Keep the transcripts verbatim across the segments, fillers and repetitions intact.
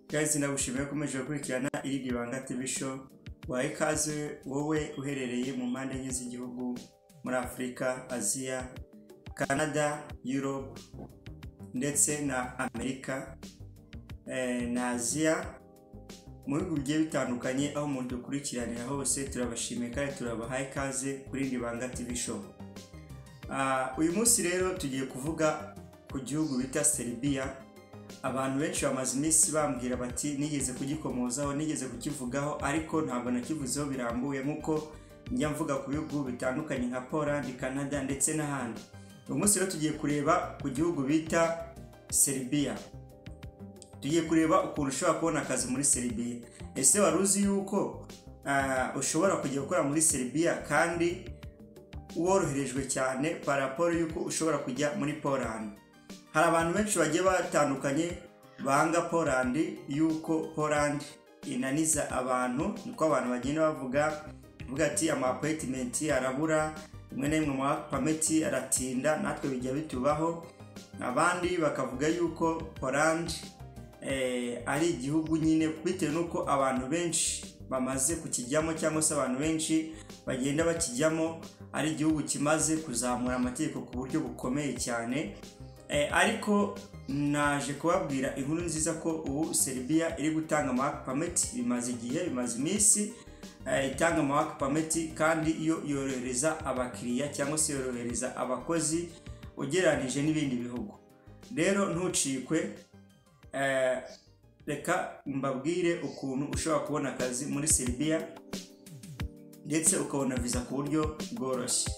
Guys, nagushimiye kumeje gukurikirana iri Ibanga T V show. Wahe ikaze wowe uherereye mu mpande enye z'igihugu muri Afrika, Asia, Canada, Europe ndetse na Amerika eh, na Asia. Mu bihugu bigiye bitandukanye aho umuntu dukurikiranira hose turabashimiye kandi turabahaye ikaze kuri Ibanga T V show. Uh, uyu munsi rero tugiye kuvuga ku gihugu bita Serbia. Abantu benshi bamaze iminsi bambwira bati nigeze kugikomozaho, nigeze kukivugaho, ariko ntabwo nakivuzeho birambuye nkuko njya mvuga ku bihugu bitandukanye nka Poland, Canada ndetse n'ahandi. Uyu munsi rero tugiye kureba ku gihugu bita Serbia. Tugiye kureba ukuntu ushobora kubona akazi muri Serbia. Ese waruzi yuko uh, ushobora kujya gukora muri Serbia kandi woroherejwe cyane par rapport yuko ushobora kujya muri Poland? Hari abantu benshi bagiye batandukanye banga Poland yuko Poland inaniza abantu, niko abantu bagenda bavuga vuga ati ama appointment arabura, rimwe na rimwe ama permit aratinda, natwe bijya bitubaho. Abandi bakavuga yuko Poland eh ari igihugu nyine bitewe nuko abantu benshi bamaze kukijyamo cyangwa se abantu benshi bagenda bakijyamo, ari igihugu kimaze kuzamura amategeko ku buryo bukomeye cyane. Eh, ariko naje kubabwira inkuru nziza ko ubu Serbia iri gutanga work permit, bimaze igihe bimaze iminsi eh, itanga work permit kandi iyo yorohereza abakiriya cyangwa se yorohereza abakozi ugereranije n'ibindi bihugu. Rero ntucikwe, eh, reka mbabwire ukuntu ushobora kubona akazi muri Serbia ndetse ukabona visa ku buryo bworoshye.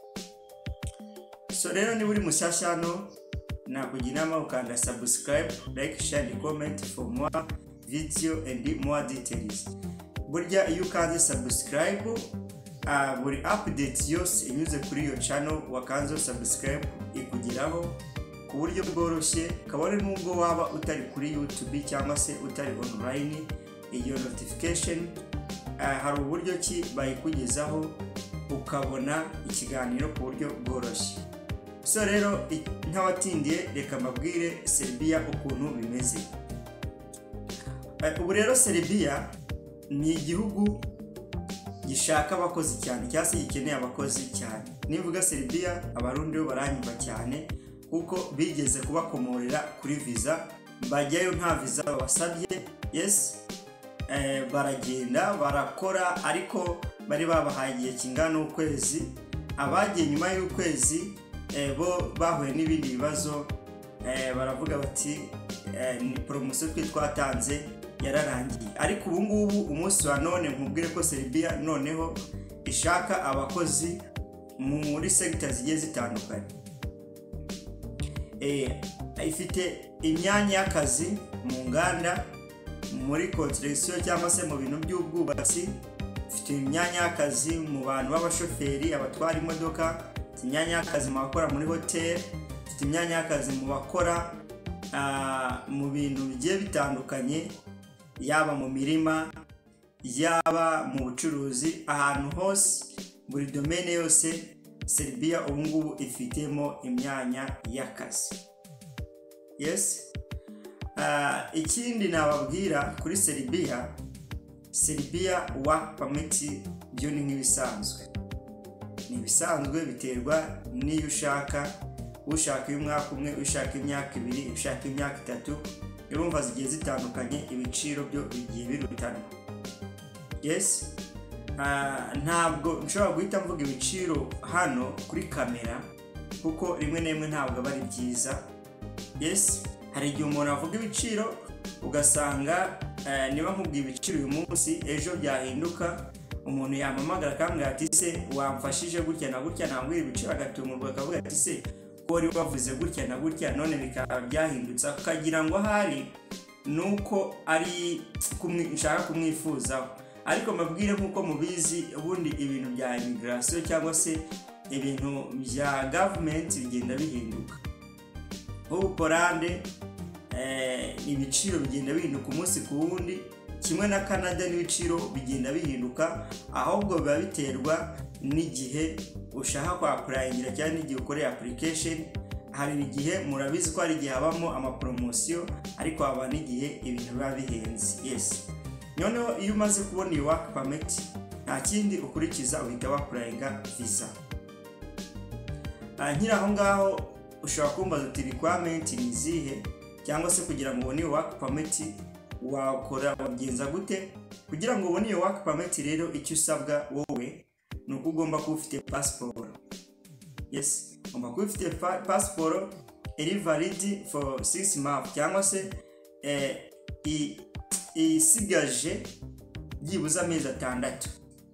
So rero ni buri mushyashya hano, nakugira inama ukanda subscribe, like, share and comment for more video and more details. Burya iyo ukanze subscribe, uh, buri update yose inyuze kuri iyo channel wakanze subscribe ikugiraho ku buryo bworoshye, kabone nubwo waba utari kuri YouTube cyangwa se utari online. Iyo notification uh, hari uburyo ki bayikugezaho ukabona ikiganiro ku buryo bworoshye. So rero ntawatindiye reka mbabwire Serbia ukuntu bimeze. Ubu rero Serbia ni igihugu gishaka abakozi cyane, cyase gikeneye abakozi cyane. Nivuga Serbia abarundi bo baranyumva cyane kuko bigeze kubakomorera kuri visa, bajyayo nta visa babasabye. Yes, eh, baragenda barakora, ariko bari babahaye igihe kingana ukwezi. Abagiye nyuma y'ukwezi eh bo bahuye n'ibindi bibazo, eh baravuga bati eh, ni promotion twe twatanze yararangiye. Ariko ubu ngubu umunsi wa none nkubwire ko Serbia noneho ishaka abakozi muri sector zigiye zitandukanye. Eh ifite imyanya y'akazi mu nganda, muri construction cyangwa se mu bintu by'ubwubatsi, ifite imyanya y'akazi mu bantu b'abashoferi, abatwara imodoka, imyanya y'akazi mu bakora muri hotel, imyanya y'akazi mu bakora uh, mu bintu bigiye bitandukanye, yaba mu mirima, yaba mu bucuruzi, ahantu hose, buri domaine yose Serbia ubu ngubu ifitemo imyanya y'akazi. Yes, uh, ikindi nababwira kuri Serbia, Serbia work permit byo ni nk'ibisanzwe. Ni bisanzwe biterwa niyo ushaka, ushaka y'umwaka umwe, ushaka imyaka ibiri, ushaka imyaka itatu, urumva zigiye zitandukanye, ibiciro byo bigiye birutana. Yes, uh, ntabwo nshobora guhita mvuga ibiciro hano kuri kamera kuko rimwe na rimwe ntabwo bari byiza. Yes, hari igihe umuntu avuga ibiciro ugasanga uh, niba nkubwiye ibiciro uyu munsi ejo byahinduka, umuntu yamamagara kambwira ati se wamfashije gutya na gutya, nambwira ibiciro agatumurwa akavuga ati se ko wari wavuze gutya na gutya none bikaba byahindutse, akagira ngo hari nuko ari nshaka kumwifuzaho. Ariko mabwire nkuko mubizi ubundi ibintu bya immigration cyangwa se ibintu bya government bigenda bihinduka. Ubu Poland eh ibiciro bigenda bihinduka umunsi ku wundi, kimwe na Canada n'ibiciro bigenda bihinduka, ahubwo biba biterwa n'igihe ushaka kwa applyingira cyane n'igihe ukore application. hari igihe murabizi ko hari igihe habamo ama promotion ariko haba n'igihe ibintu biba bihenze. Yes, noneho iyo umaze kubona iyi work permit nta kindi ukurikiza uhita wakurayinga visa. Nkira aho ngaho ushobora kumbaza uti requirement ni zihe, cyangwa se kugira ngo ubone work permit wakora wagenza gute. Kugira ngo ubone iyo work permit rero icyo usabwa wowe ni uko ugomba kuba ufite passport. Yes, ugomba kuba ufite passport iri valid for six months, cyangwa se eh isigaje byibuza amezi atandatu.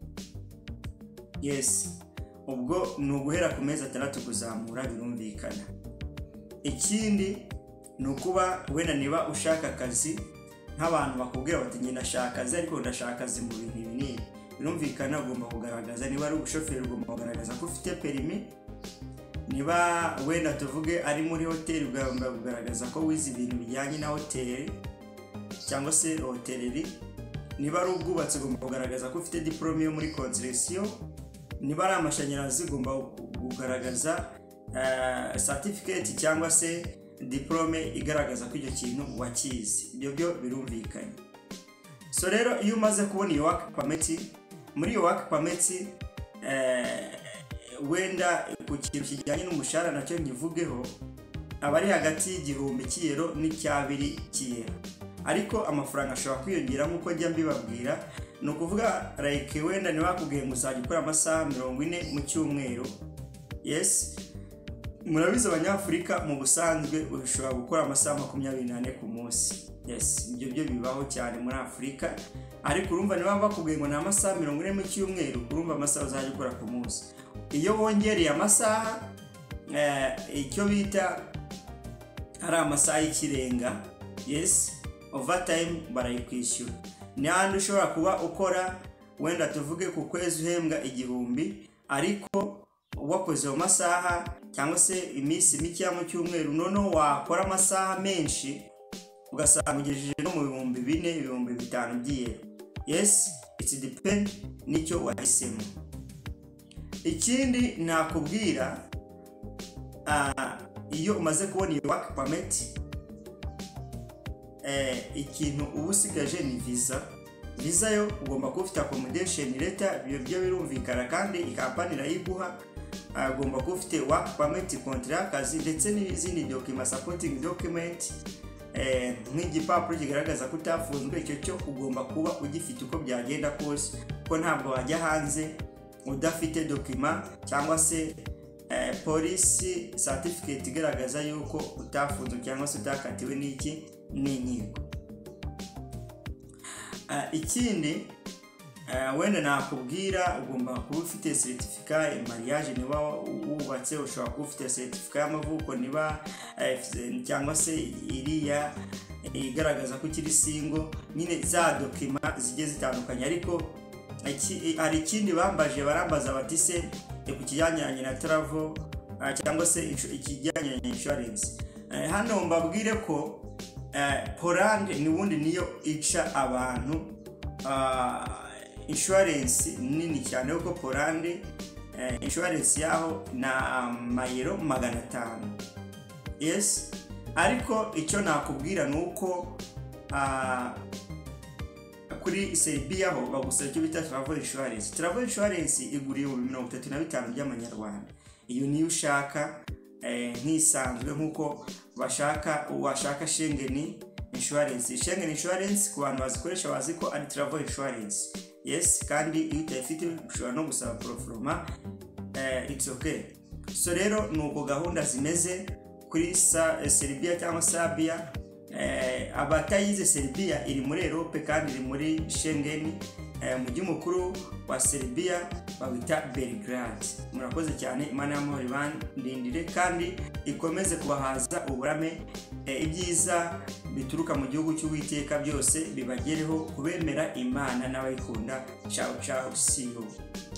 Yes, ubwo ni uguhera ku mezi atandatu kuzamura birumvikana. Ikindi ni ukuba wenda niba ushaka akazi, nk'abantu bakubwira bati njye ndashaka akazi ariko ndashaka akazi mu bintu binini, birumvikana ugomba kugaragaza. Niba ari ubushoferi ugomba kugaragaza ko ufite permis. Niba wenda tuvuge ari muri hoteli ugomba kugaragaza ko wize ibintu bijyanye na hoteli cyangwa se hoteleri. Niba ari ubwubatsi ugomba kugaragaza ko ufite diplome yo muri construction. Niba ari amashanyarazi ugomba kugaragaza uh, certificate cyangwa se diplome igaragaza ko icyo kintu wakize. Ibyo byo birumvikanye. So rero iyo umaze kubona iyo work permit, muri iyo work permit eh wenda ku kintu kijyanye n'umushahara nacyo nyivugeho, abari hagati y'igihumbi cy'iyero n'icyabiri cy'iyero, ariko amafaranga ashobora kwiyongera nk'uko njya mbibabwira. No kuvuga like wenda ni bakubwiye ngo uzajya ukora amasaha mirongo ine mu cyumweru. Yes, murabizi abanyafurika mu busanzwe ushobora gukora amasaha makumyabiri n'ane ku munsi. Yes, ibyo byo bibaho cyane muri Afrika, ariko urumva niba bakubwiye ngo ni amasaha mirongo ine mu cyumweru, urumva amasaha uzajya ukora ku munsi. Iyo wongereye amasaha eh icyo bita ari amasaha y'ikirenga, yes, overtime barayikwishyura. Ni handi ushobora kuba ukora wenda tuvuge ku kwezi uhembwa igihumbi, ariko wakoze mu masaha cyangwa se iminsi mike mu cyumweru, noneho wakora amasaha menshi ugasanga ugejeje no mu bihumbi bine ibihumbi bitanu by'iyero. Yes, it depend nicyo wahisemo. Ikindi nakubwira, uh, iyo umaze kubona iyo work permit, eh ikintu ubusigaje ni visa. Visa yo ugomba kuba ufite accommodation letter, ibyo byo birumvikana, kandi ikampani irayiguha. Ugomba kuba ufite work permit, contract kazi, ndetse n'izindi document, supporting document, eh nk'igipapuro kigaragaza ko utafunzwe. Icyo cyo ugomba kuba ugifite uko byagenda kose, ko ntabwo wajya hanze udafite document cyangwa se eh police certificate igaragaza yuko utafunzwe cyangwa se utakatiwe n'iki n'inkiko. Uh, ikindi uh, wenda nakubwira ugomba kuba ufite certificate mariage. Niba wubatse ushobora kuba ufite certificate y'amavuko, niba uh, cyangwa se iriya igaragaza ko kiri single. Nyine za document zigiye zitandukanye. Ariko hari ikindi bambaje, barambaza bati se ku kijyanye na travel uh, cyangwa se ikijyanye na insurance. Uh, hano mbabwire ko Uh, Poland ni wundi niyo ica abantu uh, insurance nini cyane, uko Poland uh, insurance yaho na mayero magana atanu. Yes, ariko icyo nakubwira nuko uh, kuri Serbia ho bagusaba icyo bita travel insurance. Travel insurance iguriye mu mirongo itatu na bitanu by'amanyarwanda. Iyo niyo ushaka eh nkisanzwe nkuko bashaka washaka Schengen insurance. Schengen insurance ku bantu bazikoresha bazi ko ari travel insurance. Yes, kandi iyo utayifite ushobora no gusaba proforma, eh it's okay. So rero nuko gahunda zimeze kuri Serbia cyangwa Serbia. Eh abatayize Serbia iri muri Europe kandi iri muri Schengen. Eh mujyi mukuru wa Serbia babita Belgrade. Murakoze cyane, Imana y'amahoro ibandindire kandi ikomeze kubahaza uburame. E, ibyiza bituruka mu gihugu cy'Uwiteka byose bibagereho kubemera Imana n'abayikunda. Ciao ciao, see you.